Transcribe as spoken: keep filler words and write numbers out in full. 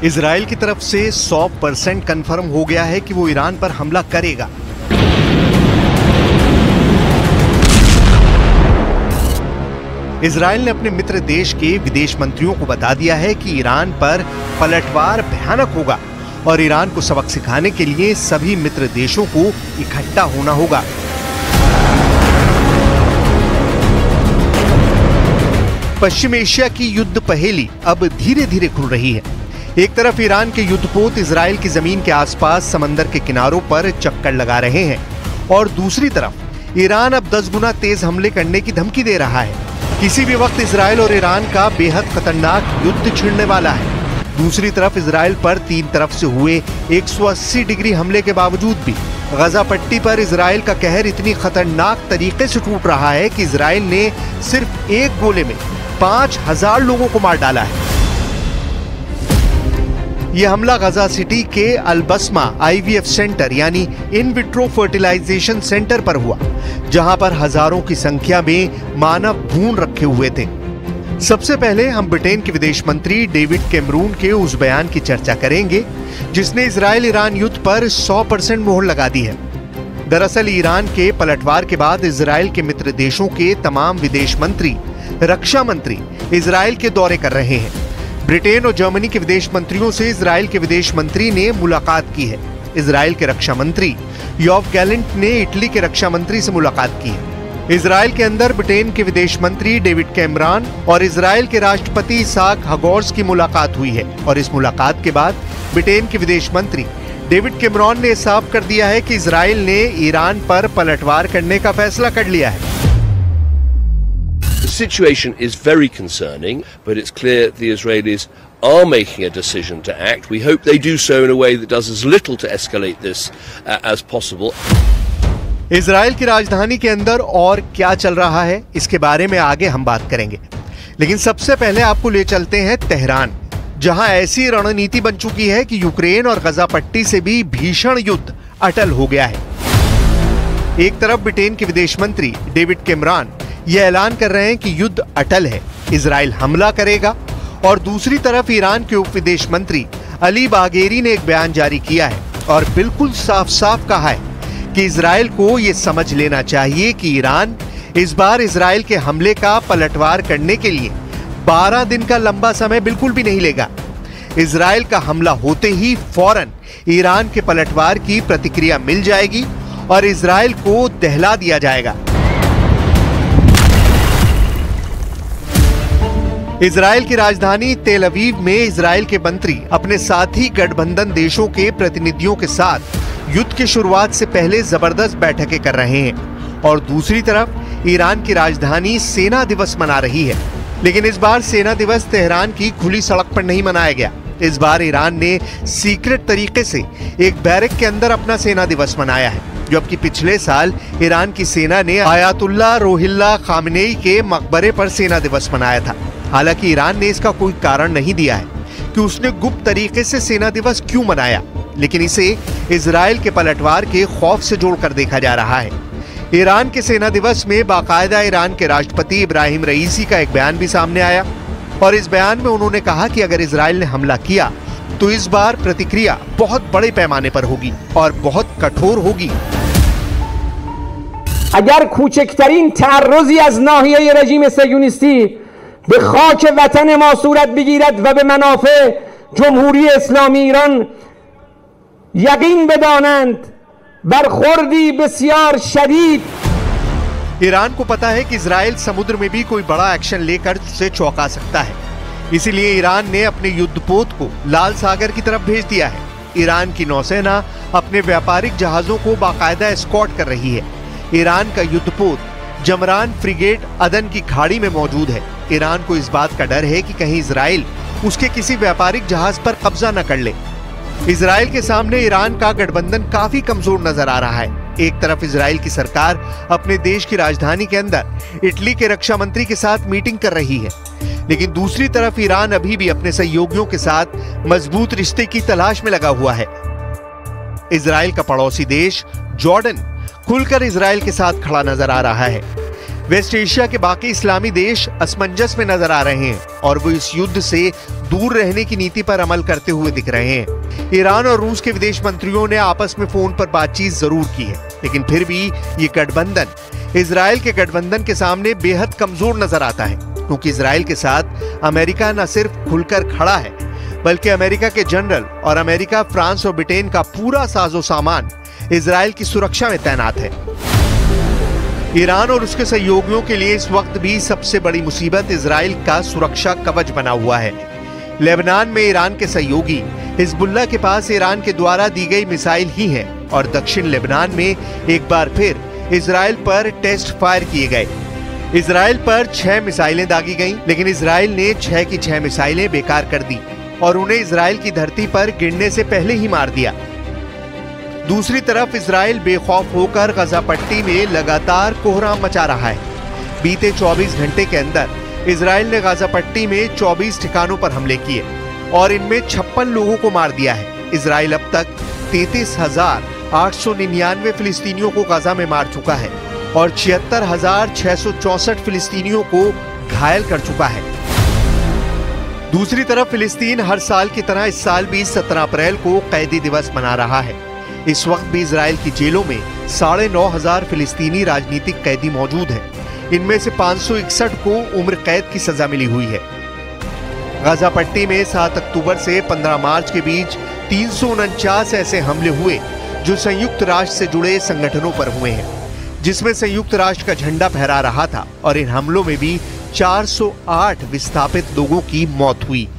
Israel की तरफ से सौ परसेंट कन्फर्म हो गया है कि वो ईरान पर हमला करेगा। इजराइल ने अपने मित्र देश के विदेश मंत्रियों को बता दिया है कि ईरान पर पलटवार भयानक होगा और ईरान को सबक सिखाने के लिए सभी मित्र देशों को इकट्ठा होना होगा। पश्चिम एशिया की युद्ध पहेली अब धीरे धीरे खुल रही है। एक तरफ ईरान के युद्धपोत इजराइल की जमीन के आसपास समंदर के किनारों पर चक्कर लगा रहे हैं और दूसरी तरफ ईरान अब दस गुना तेज हमले करने की धमकी दे रहा है। किसी भी वक्त इजराइल और ईरान का बेहद खतरनाक युद्ध छिड़ने वाला है। दूसरी तरफ इजराइल पर तीन तरफ से हुए एक सौ अस्सी डिग्री हमले के बावजूद भी गजा पट्टी पर इजराइल का कहर इतनी खतरनाक तरीके से टूट रहा है कि इजराइल ने सिर्फ एक गोले में पांच हजार लोगों को मार डाला है। यह हमला गजा सिटी के अल-बस्मा आईवीएफ सेंटर यानी इन विट्रो फर्टिलाइजेशन सेंटर पर हुआ, जहां पर हजारों की संख्या में मानव भ्रूण रखे हुए थे। सबसे पहले हम ब्रिटेन के विदेश मंत्री डेविड कैमरून के उस बयान की चर्चा करेंगे जिसने इजराइल ईरान युद्ध पर सौ परसेंट मोहर लगा दी है। दरअसल ईरान के पलटवार के बाद इजराइल के मित्र देशों के तमाम विदेश मंत्री, रक्षा मंत्री इजराइल के दौरे कर रहे हैं। ब्रिटेन और जर्मनी के विदेश मंत्रियों से इजराइल के विदेश मंत्री ने मुलाकात की है। इजराइल के रक्षा मंत्री योव गैलेंट ने इटली के रक्षा मंत्री से मुलाकात की है। इजराइल के अंदर ब्रिटेन के विदेश मंत्री डेविड कैमरॉन और इजराइल के राष्ट्रपति इसाक हेरज़ोग की मुलाकात हुई है और इस मुलाकात के बाद ब्रिटेन के विदेश मंत्री डेविड कैमरॉन ने साफ कर दिया है कि इजराइल ने ईरान पर पलटवार करने का फैसला कर लिया है। The situation is very concerning, but it's clear the Israelis are making a decision to act. We hope they do so in a way that does as little to escalate this uh, as possible. Israel की राजधानी के अंदर और क्या चल रहा है इसके बारे में आगे हम बात करेंगे, लेकिन सबसे पहले आपको ले चलते हैं तेहरान, जहां ऐसी रणनीति बन चुकी है कि यूक्रेन और गजा पट्टी से भी भीषण युद्ध अटल हो गया है। एक तरफ ब्रिटेन के विदेश मंत्री डेविड कैमरॉन यह ऐलान कर रहे हैं कि युद्ध अटल है, इजराइल हमला करेगा, और दूसरी तरफ ईरान के उप विदेश मंत्री अली बागेरी ने एक बयान जारी किया है और बिल्कुल साफ साफ कहा है कि इजराइल को यह समझ लेना चाहिए कि ईरान इस बार इजराइल के हमले का पलटवार करने के लिए बारह दिन का लंबा समय बिल्कुल भी नहीं लेगा। इजराइल का हमला होते ही फौरन ईरान के पलटवार की प्रतिक्रिया मिल जाएगी और इजराइल को दहला दिया जाएगा। इजराइल की राजधानी तेल अवीव में इजराइल के मंत्री अपने साथी गठबंधन देशों के प्रतिनिधियों के साथ युद्ध की शुरुआत से पहले जबरदस्त बैठकें कर रहे हैं और दूसरी तरफ ईरान की राजधानी सेना दिवस मना रही है। लेकिन इस बार सेना दिवस तेहरान की खुली सड़क पर नहीं मनाया गया। इस बार ईरान ने सीक्रेट तरीके से एक बैरक के अंदर अपना सेना दिवस मनाया है, जबकि पिछले साल ईरान की सेना ने आयतुल्लाह रोहिल्ला खामेनेई के मकबरे पर सेना दिवस मनाया था। हालांकि ईरान ने इसका कोई कारण नहीं दिया है कि उसने गुप्त तरीके से सेना दिवस क्यों मनाया, लेकिन इसे इजराइल के पलटवार के खौफ से जोड़कर देखा जा रहा है। ईरान के सेना दिवस में बाकायदा ईरान के राष्ट्रपति इब्राहिम रईसी का एक बयान भी सामने आया और इस बयान में उन्होंने कहा कि अगर इजराइल ने हमला किया तो इस बार प्रतिक्रिया बहुत बड़े पैमाने पर होगी और बहुत कठोर होगी। अगर कोचकतरीन तअर्रुज़ी अज़ नाहिये रजीम सयोनिस्ती به خاک وطن ما صورت بگیرد و به منافع جمهوری اسلامی ایران یقین بدانند برخوردی بسیار شدید। ईरान को पता है कि इजराइल समुद्र में भी कोई बड़ा एक्शन लेकर उसे चौंका सकता है, इसीलिए ईरान ने अपने युद्धपोत को लाल सागर की तरफ भेज दिया है। ईरान की नौसेना अपने व्यापारिक जहाजों को बाकायदा एस्कॉर्ट कर रही है। ईरान का युद्धपोत जमरान फ्रिगेट अदन की खाड़ी में मौजूद है। ईरान को इस बात का डर है कि कहीं इजराइल उसके किसी व्यापारिक जहाज पर कब्जा न कर ले। इजराइल के सामने ईरान का गठबंधन काफी कमजोर नजर आ रहा है। एक तरफ इजराइल की सरकार अपने देश की राजधानी के अंदर इटली के रक्षा मंत्री के साथ मीटिंग कर रही है, लेकिन दूसरी तरफ ईरान अभी भी अपने सहयोगियों के साथ मजबूत रिश्ते की तलाश में लगा हुआ है। इजराइल का पड़ोसी देश जॉर्डन खुलकर इजराइल के साथ खड़ा नजर आ रहा है। वेस्ट एशिया के बाकी इस्लामी देश असमंजस में नजर आ रहे हैं और वो इस युद्ध से दूर रहने की नीति पर अमल करते हुए दिख रहे हैं। ईरान और रूस के विदेश मंत्रियों ने आपस में फोन पर बातचीत जरूर की है, लेकिन फिर भी ये गठबंधन इजराइल के गठबंधन के सामने बेहद कमजोर नजर आता है, क्योंकि इजराइल के साथ अमेरिका न सिर्फ खुलकर खड़ा है, बल्कि अमेरिका के जनरल और अमेरिका, फ्रांस और ब्रिटेन का पूरा साजो सामान इजराइल की सुरक्षा में तैनात है। ईरान और उसके सहयोगियों के लिए इस वक्त भी सबसे बड़ी मुसीबत इजराइल का सुरक्षा कवच बना हुआ है। लेबनान में ईरान के सहयोगी हिजबुल्लाह के पास ईरान के द्वारा दी गई मिसाइल ही है और दक्षिण लेबनान में एक बार फिर इजराइल पर टेस्ट फायर किए गए। इजराइल पर छह मिसाइलें दागी गईं, लेकिन इजराइल ने छह की छह मिसाइलें बेकार कर दी और उन्हें इजराइल की धरती पर गिरने से पहले ही मार दिया। दूसरी तरफ इजराइल बेखौफ होकर गजा पट्टी में लगातार कोहराम मचा रहा है। बीते चौबीस घंटे के अंदर इजराइल ने गजा पट्टी में चौबीस ठिकानों पर हमले किए और इनमें छप्पन लोगों को मार दिया है। इजराइल अब तक तैतीस हजार आठ सौ निन्यानवे फिलिस्तीनियों को गजा में मार चुका है और छिहत्तर हजार छह सौ चौसठ फिलिस्तीनियों को घायल कर चुका है। दूसरी तरफ फिलिस्तीन हर साल की तरह इस साल भी सत्रह अप्रैल को कैदी दिवस मना रहा है। इस वक्त भी इजराइल की जेलों में साढ़े नौ हजार फिलिस्तीनी राजनीतिक कैदी मौजूद हैं। इनमें से पाँच सौ इकसठ को उम्र कैद की सजा मिली हुई है। गाजा पट्टी में सात अक्टूबर से पंद्रह मार्च के बीच तीन सौ उनचास ऐसे हमले हुए जो संयुक्त राष्ट्र से जुड़े संगठनों पर हुए हैं, जिसमें संयुक्त राष्ट्र का झंडा फहरा रहा था और इन हमलों में भी चार सौ आठ विस्थापित लोगों की मौत हुई।